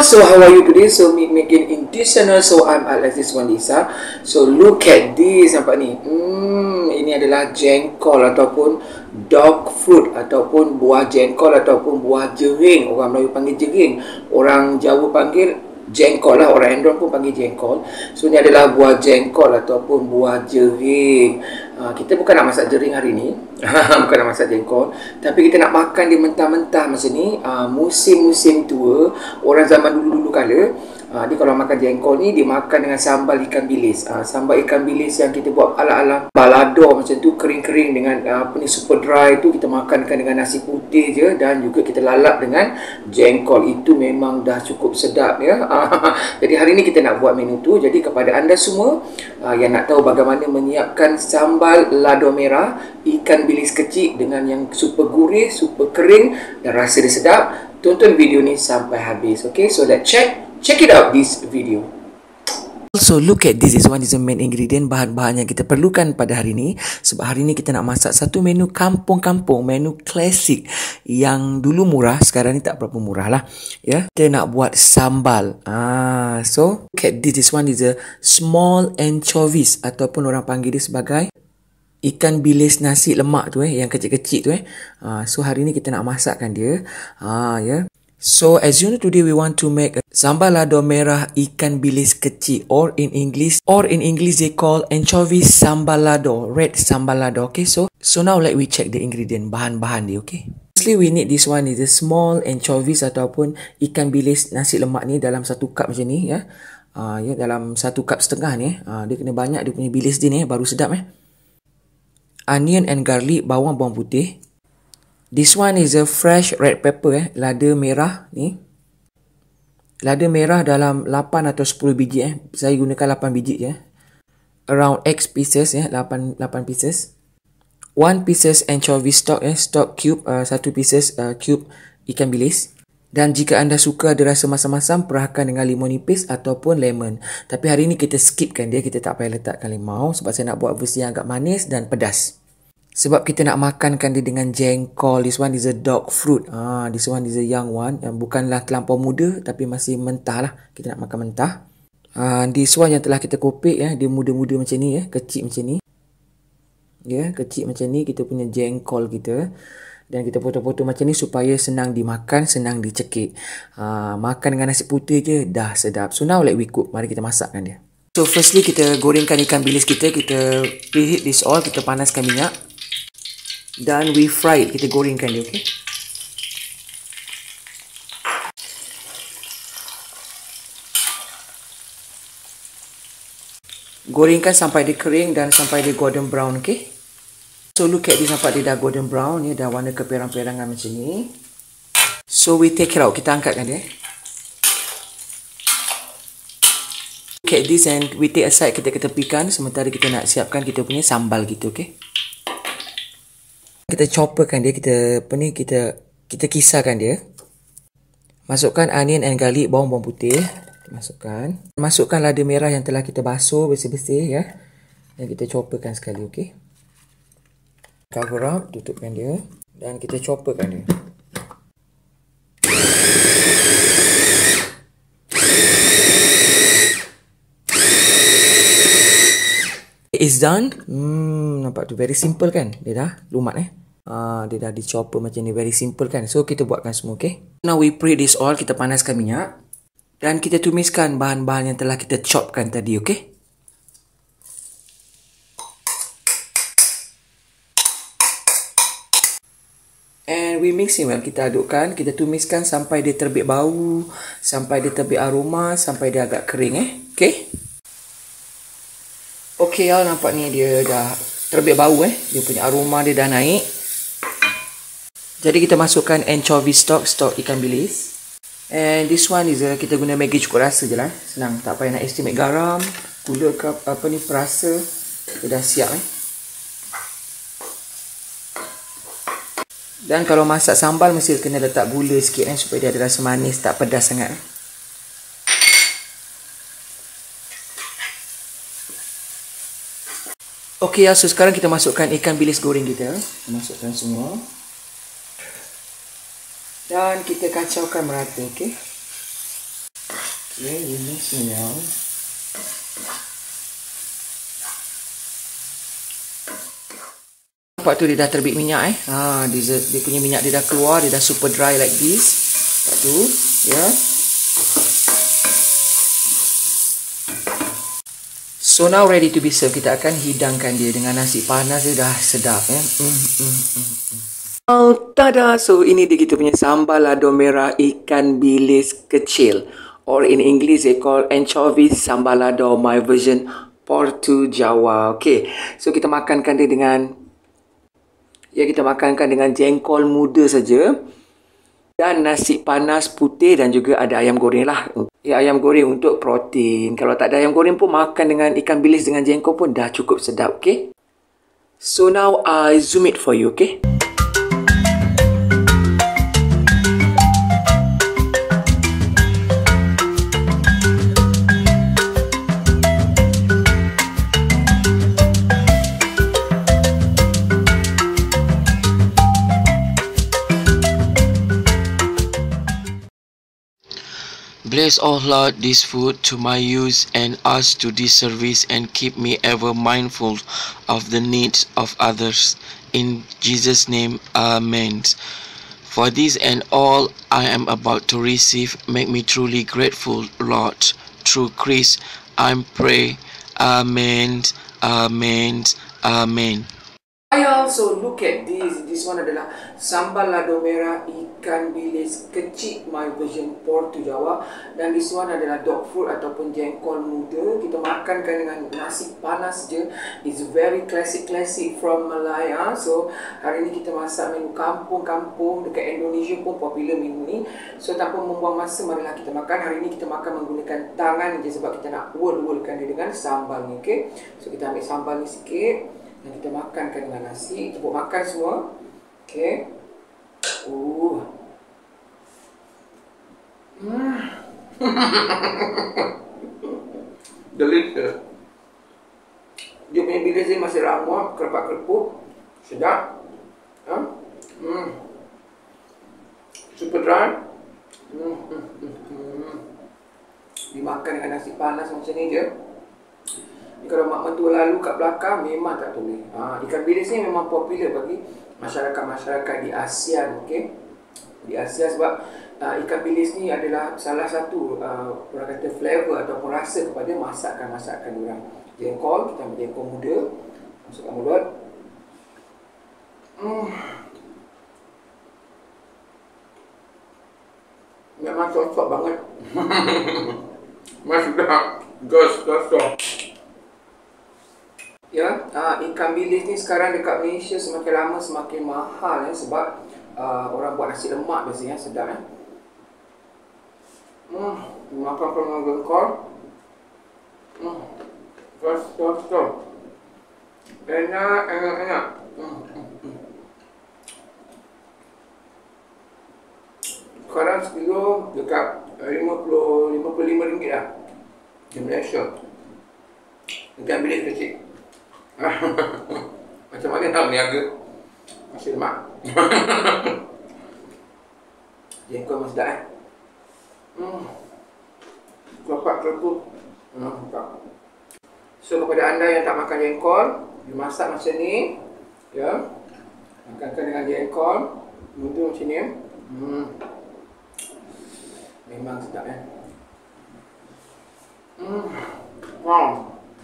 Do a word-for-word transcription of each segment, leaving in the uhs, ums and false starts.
so how are you today? So me making in this channel. So I'm Al-Aziz Wan Lisa. So look at this, nampak ni. Hmm, ini adalah jengkol ataupun dog fruit ataupun buah jengkol ataupun buah jering. Orang Melayu panggil jering, orang Jawa panggil jengkol lah, orang Endron pun panggil jengkol. So ni adalah buah jengkol ataupun buah jering. Ha, kita bukan nak masak jering hari ni, bukan nak masak jengkol, tapi kita nak makan dia mentah-mentah macam ni. Ha, musim-musim tua, orang zaman dulu-dulu kala, ha, dia kalau makan jengkol ni, dia makan dengan sambal ikan bilis. Ha, sambal ikan bilis yang kita buat ala-ala balado macam tu, kering-kering dengan apa ni, super dry tu, kita makankan dengan nasi putih je, dan juga kita lalap dengan jengkol. Itu memang dah cukup sedap ya. Jadi hari ni kita nak buat menu tu. Jadi kepada anda semua uh, yang nak tahu bagaimana menyiapkan sambal lado merah ikan bilis kecil dengan yang super gurih, super kering dan rasa dia sedap, tonton video ni sampai habis. Okay, so let's check check it out this video. So look at this, is one is the main ingredient, bahan-bahan yang kita perlukan pada hari ini. Sebab hari ini kita nak masak satu menu kampung-kampung, menu klasik yang dulu murah, sekarang ni tak berapa murah lah ya. Kita nak buat sambal. Ah, so look at this, this one is a small anchovies ataupun orang panggil dia sebagai ikan bilis nasi lemak tu eh, yang kecil-kecil tu eh. Ah, so hari ni kita nak masakkan dia. Ah ya. So as you know, today we want to make a sambal lado merah ikan bilis kecil, or in English or in English they call anchovy sambal lado, red sambal lado. Okay, so so now let we check the ingredient, bahan-bahan dia. Okay, firstly we need this one is a small anchovies ataupun ikan bilis nasi lemak ni dalam satu cup macam ni ya. Uh, ya dalam satu cup setengah ni. Uh, dia kena banyak dia punya bilis dia ni, baru sedap eh. Onion and garlic, bawang bawang putih. This one is a fresh red pepper eh, lada merah ni. Lada merah dalam lapan atau sepuluh biji eh. Saya gunakan lapan biji je. Around X pieces eh, lapan pieces. one pieces anchovy stock eh, stock cube, uh, satu pieces uh, cube ikan bilis. Dan jika anda suka ada rasa masam-masam, perahkan dengan limau nipis ataupun lemon. Tapi hari ni kita skipkan dia, kita tak payah letakkan limau sebab saya nak buat versi yang agak manis dan pedas. Sebab kita nak makankan dia dengan jengkol. This one is a dog fruit. Ah, this one is a young one, yang bukanlah terlampau muda tapi masih mentah lah. Kita nak makan mentah. Ah, this one yang telah kita kopek ya, dia muda-muda macam ni ya, kecil macam ni. Ya, kecil macam ni kita punya jengkol kita. Dan kita potong-potong macam ni supaya senang dimakan, senang dicekik. Ah, makan dengan nasi putih je dah sedap. So now let we cook. Mari kita masakkan dia. So firstly kita gorengkan ikan bilis kita. Kita preheat this oil, kita panaskan minyak. Dan we fry it, kita gorengkan dia, okay? Gorengkan sampai dia kering dan sampai dia golden brown, okay? So look at this, nampak dia dah golden brown, ya, dah warna keperang-perangan macam ni. So we take it out, kita angkatkan dia. Look at this and we take aside, kita ketepikan sementara kita nak siapkan kita punya sambal gitu, okay? Kita chopperkan dia, kita apa ni, kita kita kisarkan dia. Masukkan onion and garlic, bawang bawang putih. Masukkan. Masukkan lada merah yang telah kita basuh bersih-bersih ya. Dan kita chopperkan sekali, okey. Cover up, tutupkan dia dan kita chopperkan dia. It's done. Hmm, nampak tu very simple kan? Dia dah lumat eh. Ah, dia dah di chopper macam ni, very simple kan? So kita buatkan semua, okay? Now we preheat this oil, kita panaskan minyak dan kita tumiskan bahan-bahan yang telah kita chopkan tadi, okay? And we mixing well, kita adukkan, kita tumiskan sampai dia terbit bau, sampai dia terbit aroma, sampai dia agak kering eh, okay? Okey ya, nampak ni dia dah terbit bau eh. Dia punya aroma dia dah naik. Jadi kita masukkan anchovy stock, stok ikan bilis. And this one is uh, kita guna Maggi cukup rasa je lah. Senang, tak payah nak estimate garam, gula ke apa ni, perasa. Dia dah siap eh. Dan kalau masak sambal mesti kena letak gula sikit eh, supaya dia ada rasa manis, tak pedas sangat eh. Okey ya, so sekarang kita masukkan ikan bilis goreng kita. Kita masukkan semua. Dan kita kacaukan merata, okey. Okay, we mix it now. Nampak tu dia dah terbit minyak eh. Ha, dia, dia punya minyak dia dah keluar, dia dah super dry like this. Nampak tu, ya. Yeah. So now ready to be served. Kita akan hidangkan dia dengan nasi panas, dia dah sedap ya. Mm, mm, mm, mm. Oh, tada! So ini dia kita punya sambal lado merah ikan bilis kecil. Or in English they call anchovies sambal lado, my version Portu Jawa. Okay, so kita makankan dia dengan Ya, kita makankan dengan jengkol muda saja dan nasi panas putih dan juga ada ayam goreng lah. Ya, ayam goreng untuk protein. Kalau tak ada ayam goreng pun makan dengan ikan bilis dengan jengkol pun dah cukup sedap, okay? So now I zoom it for you, okay? Bless, O Lord, this food to my use and us to this service, and keep me ever mindful of the needs of others. In Jesus' name, Amen. For this and all I am about to receive, make me truly grateful, Lord. Through Christ, I pray. Amen. Amen. Amen. I also look at this. This one adalah sambal lado merah ikan bilis kecil, my version Portu Jawa. Dan this one adalah dog food ataupun jengkol muda. Kita makankan dengan nasi panas je. It's very classic-classic from Malaya. So hari ni kita masak menu kampung-kampung. Dekat Indonesia pun popular menu ni. So tanpa membuang masa, marilah kita makan. Hari ni kita makan menggunakan tangan je sebab kita nak wol-wolkan dia dengan sambal ni, okay? So kita ambil sambal ni sikit dan kita makankan dengan nasi. Kita buat makan semua. Okay. Uh. Mm. Delicious. Dia punya bilis dia masih ramuh, kerapap-kerupuk. Sedap. Ha? Mm. Super dry. Mm. Mm. Mm. Dimakan dengan nasi panas macam ni je. Kalau mak mentua lalu kat belakang, memang tak boleh. Ha, ikan bilis ni memang popular bagi masyarakat-masyarakat di ASEAN, okay? Di ASEAN sebab uh, ikan bilis ni adalah salah satu uh, orang kata flavor ataupun rasa kepada masakan-masakan orang. Jengkol, kita ambil jengkol muda, masukkan mulut. Hmm. Memang cocok banget. Masih dah gas kosong. Ya, uh, ikan bilis ni sekarang dekat Malaysia semakin lama semakin mahal ya, sebab uh, orang buat nasi lemak biasanya, sedap ya. Hmm, makan dengan jengkol. Hmm, kosong. Enak, enak, enak. Hmm, hmm, hmm. Sekarang sekilo dekat lima puluh lima ringgit lah di Malaysia. Ikan bilis kecil. Macam mana nak berniaga? Masih lemak. Jengkol masih dah eh. Hmm. Kelopak kerupuk. Hmm, so kepada anda yang tak makan jengkol, dimasak macam ni, ya. Makankan dengan jengkol muda macam ni. Hmm. Memang sedap eh. Hmm. Wow.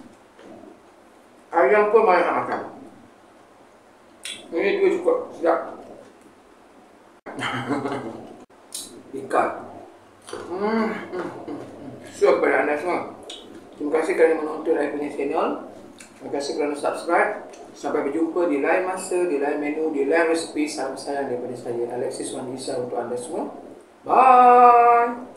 Ayam pun banyak nak makan. Ini juga cukup sedap. Ikan. Hmm. So kepada anda semua, terima kasih kerana menonton saya punya channel. Terima kasih kerana subscribe. Sampai berjumpa di lain masa, di lain menu, di lain resepi. Salam sayang daripada saya, Alexis Wandisa, untuk anda semua. Bye.